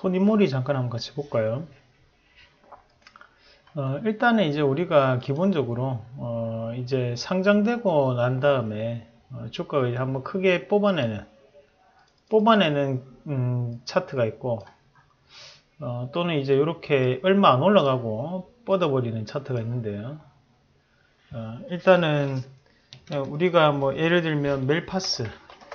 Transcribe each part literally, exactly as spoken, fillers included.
토니모리 잠깐 한번 같이 볼까요? 어, 일단은 이제 우리가 기본적으로 어, 이제 상장되고 난 다음에 어, 주가가 이제 한번 크게 뽑아내는 뽑아내는 음, 차트가 있고 어, 또는 이제 이렇게 얼마 안 올라가고 뻗어버리는 차트가 있는데요. 어, 일단은 우리가 뭐 예를 들면 멜파스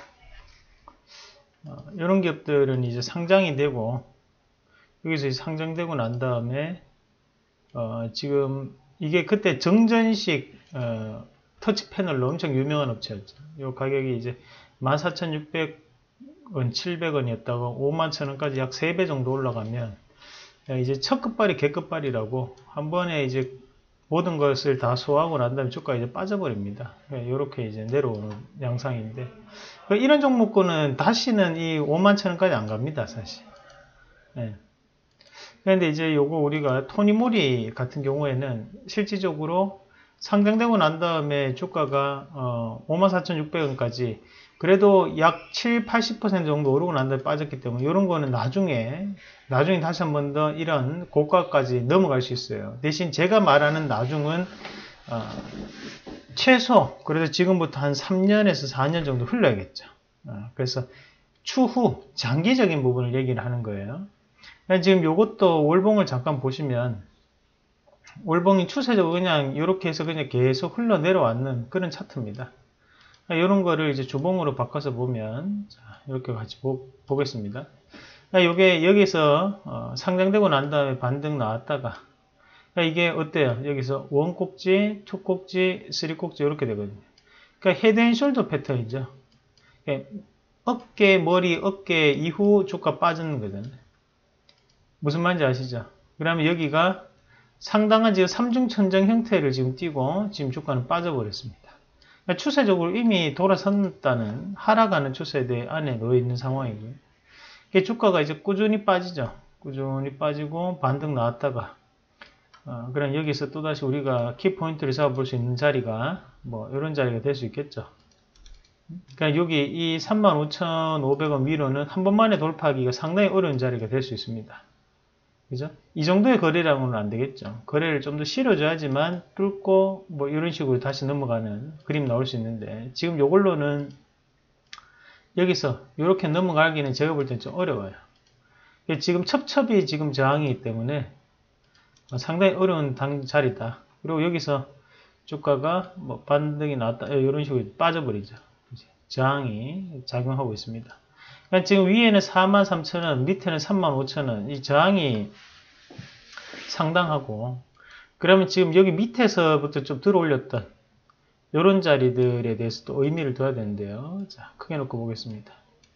어, 이런 기업들은 이제 상장이 되고 여기서 이제 상장되고 난 다음에 어, 지금 이게 그때 정전식 어, 터치 패널로 엄청 유명한 업체였죠. 이 가격이 이제 만 사천육백 원, 칠백 원이었다가 오만 천 원까지 약 세 배 정도 올라가면 이제 첫 끝발이 개끝발이라고 한 번에 이제 모든 것을 다 소화하고 난 다음에 주가가 이제 빠져버립니다. 이렇게 이제 내려오는 양상인데 이런 종목군은 다시는 이 오만 천 원까지 안 갑니다, 사실. 네. 그런데 이제 요거 우리가 토니모리 같은 경우에는 실질적으로 상장되고 난 다음에 주가가 어 오만 사천육백 원까지 그래도 약 칠, 팔십 퍼센트 정도 오르고 난 다음에 빠졌기 때문에 이런 거는 나중에 나중에 다시 한 번 더 이런 고가까지 넘어갈 수 있어요. 대신 제가 말하는 나중은 어 최소 그래도 지금부터 한 삼 년에서 사 년 정도 흘러야겠죠. 어 그래서 추후 장기적인 부분을 얘기를 하는 거예요. 지금 요것도 월봉을 잠깐 보시면 월봉이 추세적으로 그냥 이렇게 해서 그냥 계속 흘러 내려왔는 그런 차트입니다. 이런 거를 이제 주봉으로 바꿔서 보면 자, 이렇게 같이 보, 보겠습니다. 요게 여기서 어, 상장되고 난 다음에 반등 나왔다가 이게 어때요? 여기서 원 꼭지, 투 꼭지, 쓰리 꼭지 이렇게 되거든요. 그러니까 헤드앤숄더 패턴이죠. 어깨, 머리, 어깨 이후 주가 빠지는 거잖아요. 무슨 말인지 아시죠? 그러면 여기가 상당한 지금 삼중천정 형태를 지금 띄고 지금 주가는 빠져버렸습니다. 그러니까 추세적으로 이미 돌아섰다는 하락하는 추세대 안에 놓여 있는 상황이고요. 주가가 이제 꾸준히 빠지죠. 꾸준히 빠지고 반등 나왔다가 어, 그럼 여기서 또다시 우리가 키포인트를 잡아볼 수 있는 자리가 뭐 이런 자리가 될 수 있겠죠. 그러니까 여기 이 삼만 오천오백 원 위로는 한 번만에 돌파하기가 상당히 어려운 자리가 될 수 있습니다. 그죠? 이 정도의 거래량으로는 안 되겠죠. 거래를 좀 더 실어줘야지만 뚫고 뭐 이런 식으로 다시 넘어가는 그림 나올 수 있는데 지금 요걸로는 여기서 이렇게 넘어가기는 제가 볼 땐 좀 어려워요. 지금 첩첩이 지금 저항이기 때문에 상당히 어려운 당 자리다. 그리고 여기서 주가가 뭐 반등이 나왔다 이런 식으로 빠져버리죠. 저항이 작용하고 있습니다. 그러니까 지금 위에는 사만 삼천 원, 밑에는 삼만 오천 원. 이 저항이 상당하고 그러면 지금 여기 밑에서부터 좀 들어 올렸던 이런 자리들에 대해서 또 의미를 둬야 되는데요. 자, 크게 놓고 보겠습니다.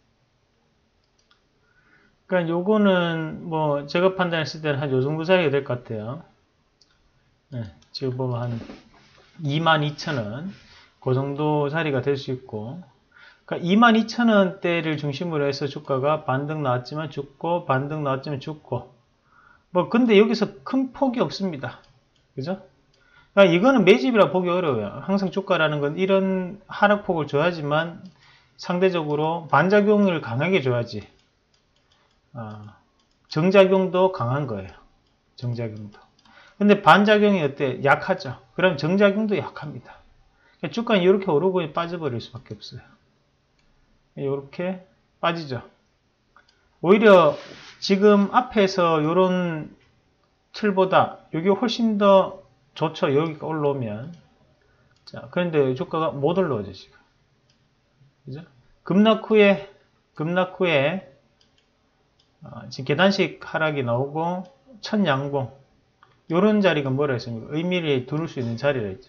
그러니까 요거는 뭐 제가 판단했을 때는 한 요 정도 자리가 될 것 같아요. 네, 지금 보면 한 이만 이천 원 그 정도 자리가 될 수 있고 그러니까 이만 이천 원대를 중심으로 해서 주가가 반등 나왔지만 죽고 반등 나왔지만 죽고 뭐 근데 여기서 큰 폭이 없습니다. 그죠? 그러니까 이거는 매집이라 보기 어려워요. 항상 주가라는 건 이런 하락폭을 줘야지만 상대적으로 반작용을 강하게 줘야지 어, 정작용도 강한 거예요. 정작용도. 근데 반작용이 어때? 약하죠. 그럼 정작용도 약합니다. 그러니까 주가는 이렇게 오르고 빠져버릴 수밖에 없어요. 이렇게 빠지죠. 오히려 지금 앞에서 이런 틀보다 이게 훨씬 더 좋죠. 여기가 올라오면. 자, 그런데 주가가 못 올라오죠, 지금. 그죠? 급락 후에, 급락 후에, 어, 지금 계단식 하락이 나오고, 첫 양봉. 요런 자리가 뭐라 했습니까? 의미를 두를 수 있는 자리라 했죠.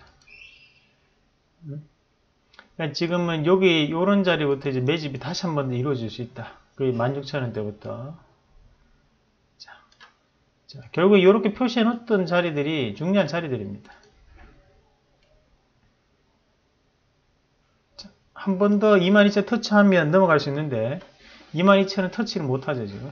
그러니까 지금은 여기 요런 자리부터 이제 매집이 다시 한 번 더 이루어질 수 있다. 거의 만 육천 원대부터. 자, 자, 결국 이렇게 표시해 놓았던 자리들이 중요한 자리들입니다. 한 번 더 이만 이천 원 터치하면 넘어갈 수 있는데 이만 이천 원 터치를 못하죠 지금.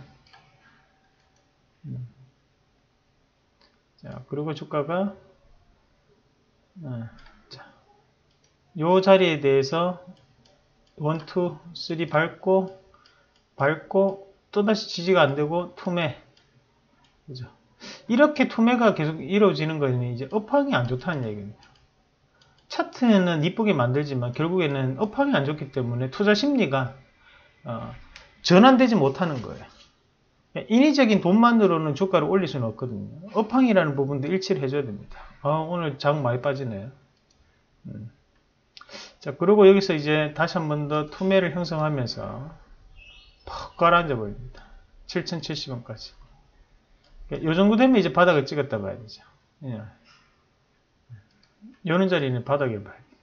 자, 그리고 주가가 어, 자, 요 자리에 대해서 일, 이, 삼 밟고 밟고 또다시 지지가 안 되고 투매. 그죠? 이렇게 투매가 계속 이루어지는 거는 이제 업황이 안 좋다는 얘기입니다. 차트는 이쁘게 만들지만 결국에는 업황이 안 좋기 때문에 투자 심리가 어, 전환되지 못하는 거예요. 인위적인 돈만으로는 주가를 올릴 수는 없거든요. 업황이라는 부분도 일치를 해줘야 됩니다. 아, 오늘 장 많이 빠지네요. 음. 자, 그리고 여기서 이제 다시 한 번 더 투매를 형성하면서 퍽 가라앉아 버립니다. 칠천칠십 원까지. 이 정도 되면 이제 바닥을 찍었다 봐야 되죠. 예. 이런 자리는 바닥을 봐야 돼요.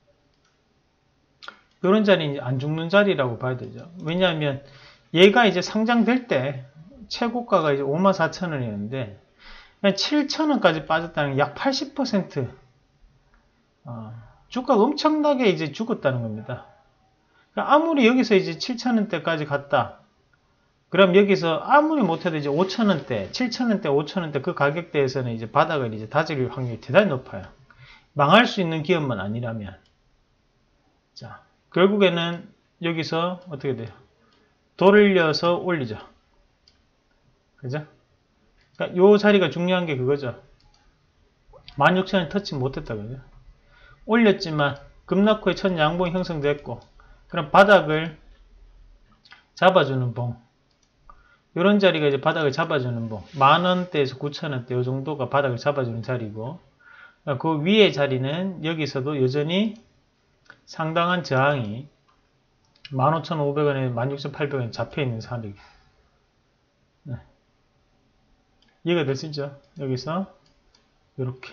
이런 자리는 안 죽는 자리라고 봐야 되죠. 왜냐하면 얘가 이제 상장될 때 최고가가 이제 오만 사천 원이었는데 칠천 원까지 빠졌다는 약 팔십 퍼센트 어, 주가가 엄청나게 이제 죽었다는 겁니다. 그러니까 아무리 여기서 이제 칠천 원대까지 갔다. 그럼 여기서 아무리 못해도 이제 오천 원대, 칠천 원대, 오천 원대 그 가격대에서는 이제 바닥을 이제 다질 확률이 대단히 높아요. 망할 수 있는 기업만 아니라면. 자, 결국에는 여기서 어떻게 돼요? 돌려서 올리죠. 그죠? 그러니까 요 자리가 중요한 게 그거죠. 만 육천 원 터치 못했다 그죠? 올렸지만 급락 후에 첫 양봉이 형성됐고 그럼 바닥을 잡아주는 봉. 이런 자리가 이제 바닥을 잡아주는 봉. 만 원대에서 구천 원대 요 정도가 바닥을 잡아주는 자리고 그 위의 자리는 여기서도 여전히 상당한 저항이 만 오천오백 원에 만 육천팔백 원 잡혀있는 자리. 네. 이해가 될 수 있죠? 여기서 이렇게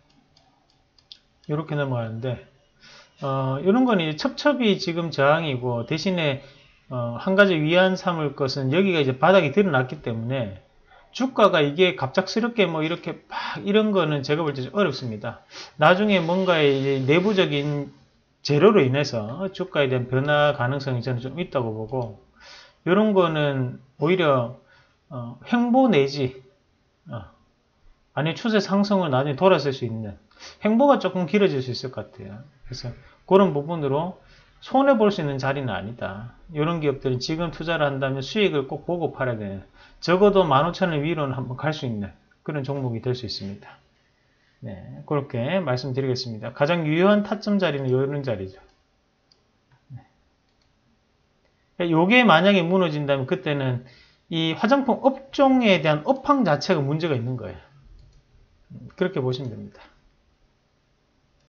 이렇게 넘어가는데 어, 이런 건 이제 첩첩이 지금 저항이고 대신에 어, 한 가지 위안 삼을 것은 여기가 이제 바닥이 드러났기 때문에 주가가 이게 갑작스럽게 뭐 이렇게 막 이런 거는 제가 볼 때 좀 어렵습니다. 나중에 뭔가의 이제 내부적인 재료로 인해서 주가에 대한 변화 가능성이 저는 좀 있다고 보고 이런 거는 오히려 어, 횡보 내지 어, 아니 추세 상승을 나중에 돌아설 수 있는 횡보가 조금 길어질 수 있을 것 같아요. 그래서 그런 부분으로 손해볼 수 있는 자리는 아니다. 이런 기업들은 지금 투자를 한다면 수익을 꼭 보고 팔아야 돼요. 적어도 만 오천 원 위로는 한번 갈 수 있는 그런 종목이 될 수 있습니다. 네, 그렇게 말씀드리겠습니다. 가장 유효한 타점 자리는 이런 자리죠. 네. 요게 만약에 무너진다면 그때는 이 화장품 업종에 대한 업황 자체가 문제가 있는 거예요. 그렇게 보시면 됩니다.